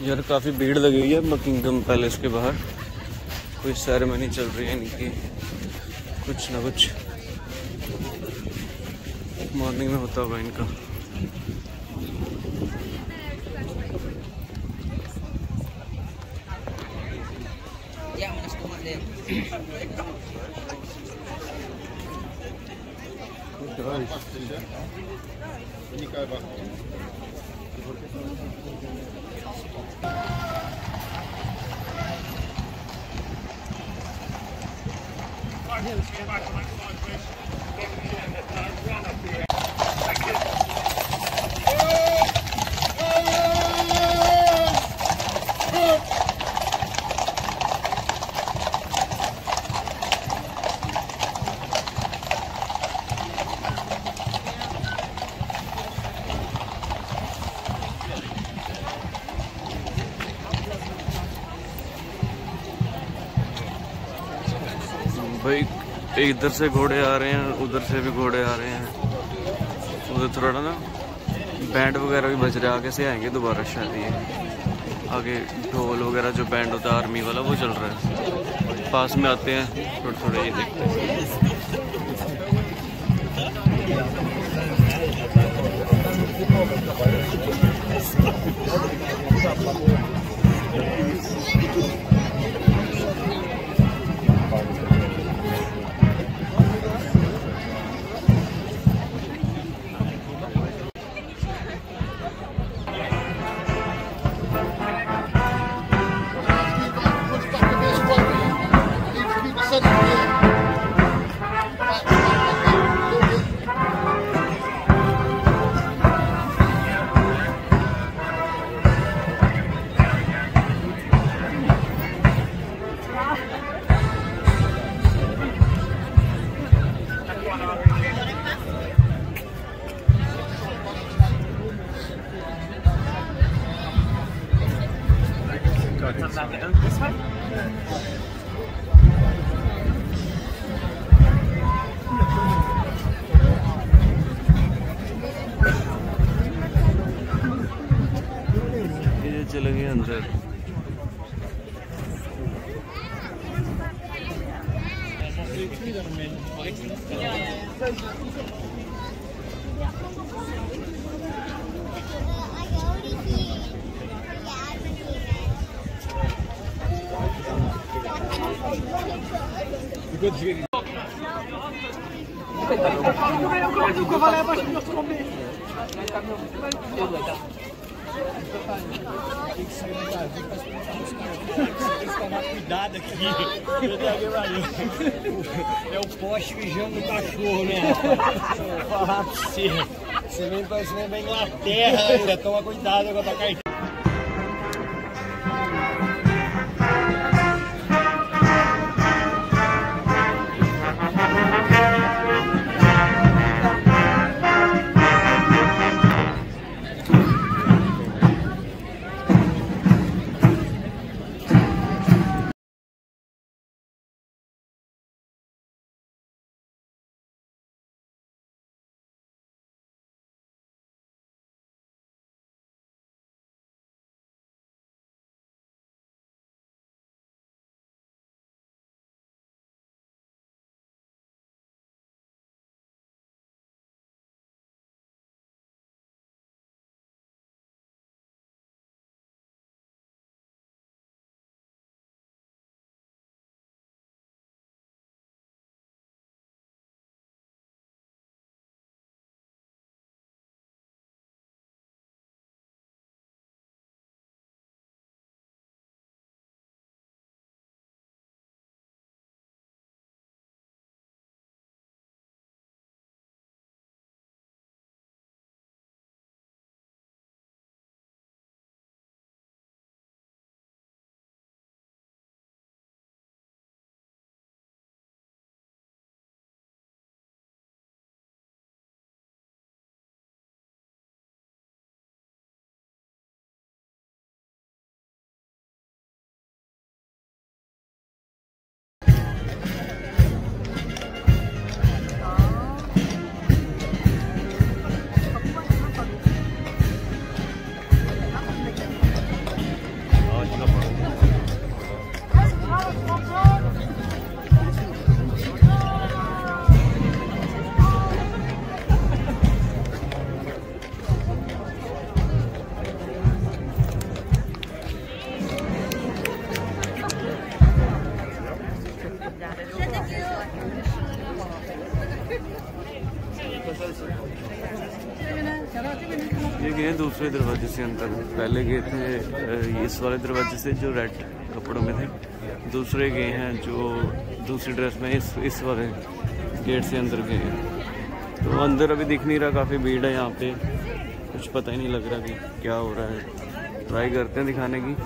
यार काफ़ी भीड़ लगी हुई है बकिंगम पैलेस के बाहर। कोई सेरेमनी चल रही है इनकी, कुछ ना कुछ मॉर्निंग में होता होगा इनका। भाई इधर से घोड़े आ रहे हैं, उधर से भी घोड़े आ रहे हैं। उधर थोड़ा ना बैंड वगैरह भी बज रहे हैं, आगे से आएंगे दोबारा शायद। ये आगे ढोल वगैरह जो बैंड होता है आर्मी वाला वो चल रहा है। पास में आते हैं थोड़े थोड़े, ये देखते हैं। ये चले गए अंदर। Cuidado aqui, é o poste mijando no cachorro, né? Vou falar pra você, você vem pra Inglaterra ainda, toma cuidado com a tua carteira. हैं दूसरे दरवाजे से अंदर। पहले गए थे इस वाले दरवाजे से जो रेड कपड़ों में थे, दूसरे गए हैं जो दूसरी ड्रेस में इस वाले गेट से अंदर गए हैं। तो अंदर अभी दिख नहीं रहा, काफ़ी भीड़ है यहाँ पे, कुछ पता ही नहीं लग रहा कि क्या हो रहा है। ट्राई करते हैं दिखाने की।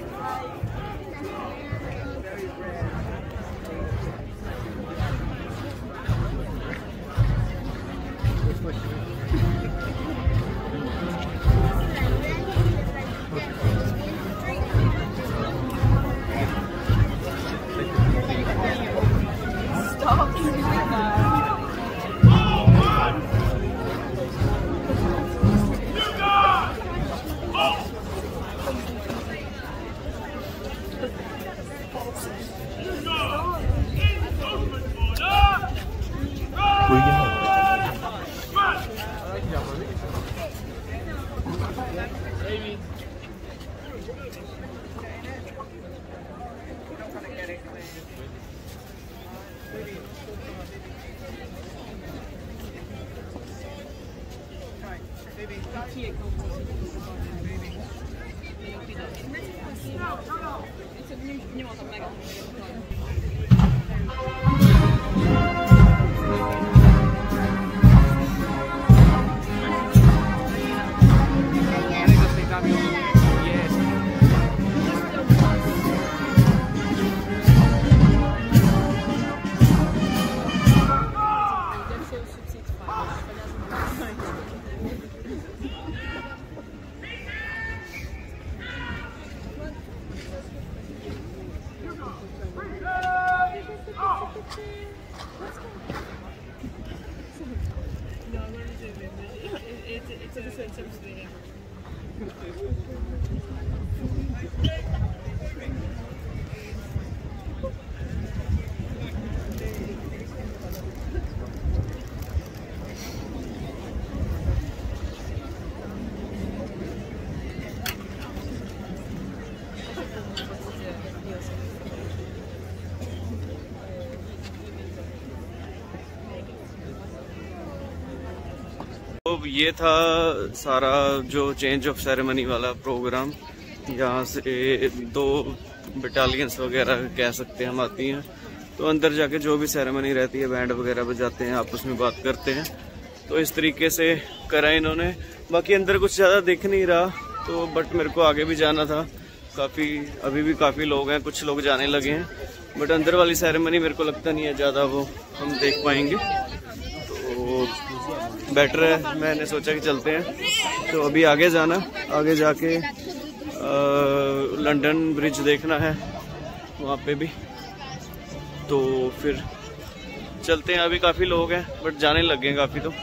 तो ये था सारा जो चेंज ऑफ सेरेमनी वाला प्रोग्राम। यहाँ से 2 बटालियंस वगैरह कह सकते हैं हम आती हैं, तो अंदर जाके जो भी सेरेमनी रहती है बैंड वगैरह बजाते हैं, आपस में बात करते हैं। तो इस तरीके से करा इन्होंने। बाकी अंदर कुछ ज़्यादा दिख नहीं रहा, तो बट मेरे को आगे भी जाना था, अभी भी काफ़ी लोग हैं, कुछ लोग जाने लगे हैं। बट अंदर वाली सेरेमनी मेरे को लगता नहीं है ज़्यादा वो हम देख पाएंगे, तो बेटर है, मैंने सोचा कि चलते हैं। तो अभी आगे जाना, आगे जाके लंदन ब्रिज देखना है वहाँ पे भी, तो फिर चलते हैं। अभी काफ़ी लोग हैं बट जाने लग गए हैं काफ़ी। तो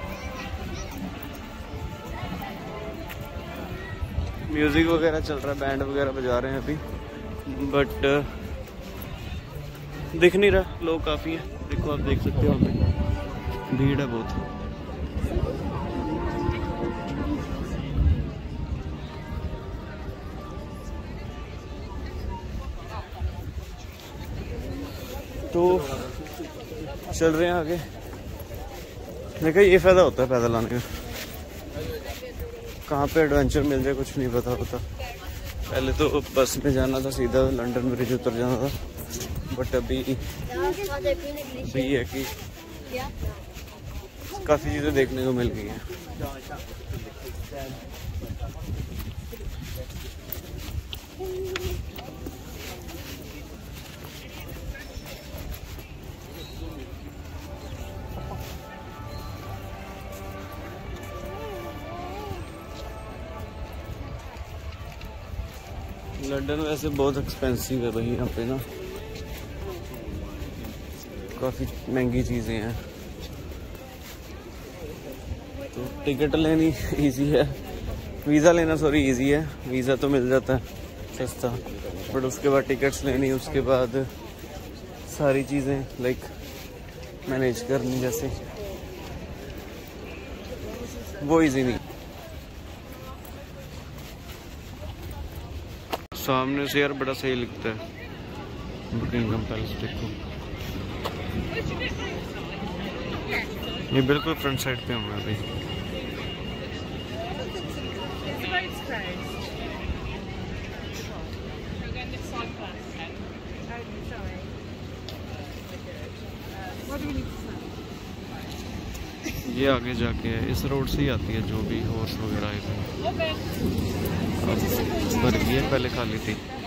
म्यूज़िक वगैरह चल रहा है, बैंड वगैरह बजा रहे हैं अभी, बट दिख नहीं रहा, लोग काफ़ी हैं। देखो आप देख सकते हो, वहाँ पे भीड़ है बहुत। तो चल रहे हैं आगे। देखा ये फायदा होता है पैदल आने का, कहाँ पे एडवेंचर मिल जाए कुछ नहीं पता होता। पहले तो बस में जाना था, सीधा लंदन ब्रिज उतर जाना था, बट अभी है कि काफ़ी चीज़ें देखने को मिल गई हैं। लंदन वैसे बहुत एक्सपेंसिव है भाई, यहाँ पे ना काफ़ी महंगी चीज़ें हैं। तो टिकट लेनी इजी है, वीज़ा लेना इजी है। वीज़ा तो मिल जाता है सस्ता, बट उसके बाद टिकट्स लेनी, उसके बाद सारी चीज़ें लाइक मैनेज करनी, जैसे वो इजी नहीं। सामने से यार बड़ा सही लगता है बुकिंघम पैलेस। देखो ये बिल्कुल फ्रंट साइड पे हूँ मैं अभी। road's closed. We're going this side first. Oh, sorry. What do we need to say? ये आगे जाके है, इस रोड से ही आती है जो भी हॉर्स वगैरह आए थे। भर गई है, पहले खाली थी।